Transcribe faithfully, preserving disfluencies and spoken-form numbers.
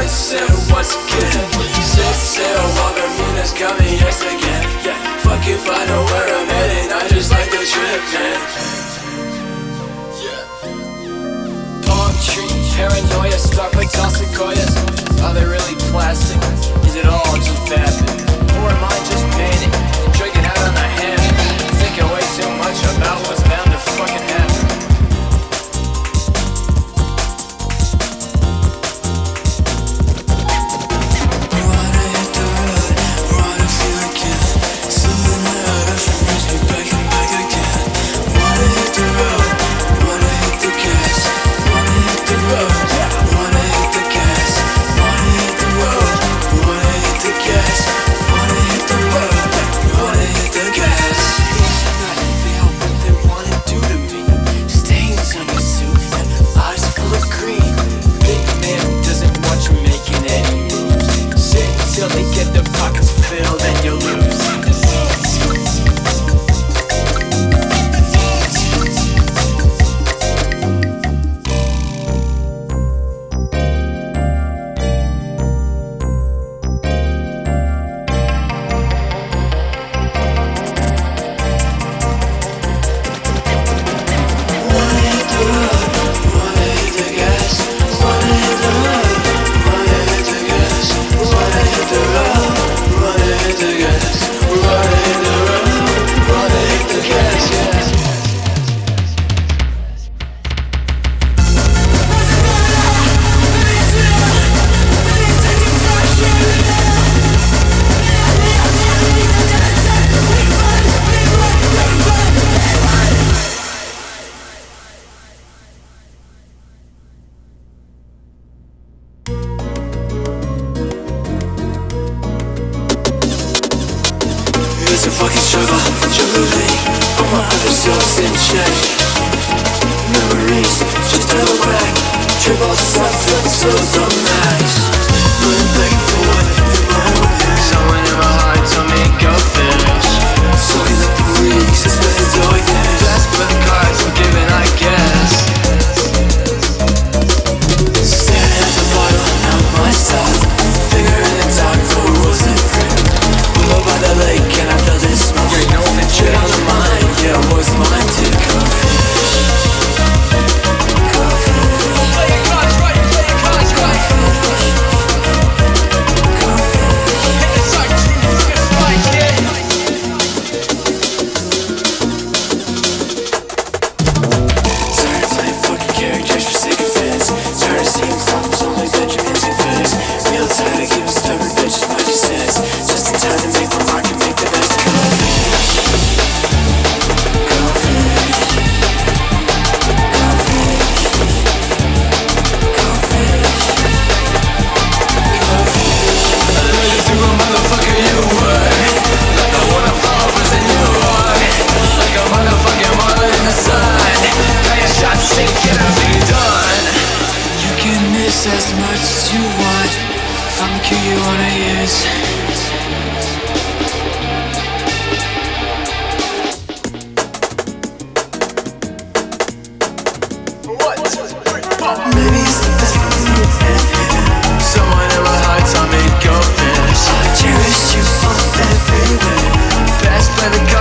I said once again. Set sail while the moon is coming, yes again. Yeah, fuck if I know where I'm headed, I just like the trip, man. Yeah. Palm tree, paranoia, stuck like tall sequoias. Are they really plastic? Is it all just vapid? Or am I just painting, drinking out on the hand, thinking way too much about what's bound to fucking happen? It's a fucking struggle, juggling all my other selves in check. Memories just held back, triple suffering souls on max. Running back and forth through my own head. Someone in my heart told me go finish. Soaking up the weeks, it's been a darkness. That's for the cards I'm giving, I guess. Staring at the bottle, not my style. Finger in the dark for a rose and cream. Below by the lake and I felt it smell. Yeah, no one shit on the mind, yeah, it was mine to coffee. Coffee. Play your cards right, play your cards right. Coffee. Hit the side, look at the spike, kid. Tired of playing fucking characters for sake of fans. Tired of seeing problems only Benjamins and Fizz. Real tired of giving stubborn bitches my two cents. Just in time to make my mark and make the best coffee. Coffee. Coffee. Coffee. Coffee. I know just who a motherfucker you were. Like I wanna fall prison you are. Like a motherfucking mother in the sun. Now your shots sink and I'll be done. You can miss as much as you want. I'm the key you wanna use. Maybe it's the best for me and him. Someone in my heart told me go finish. I cherished you on everywhere. Best by the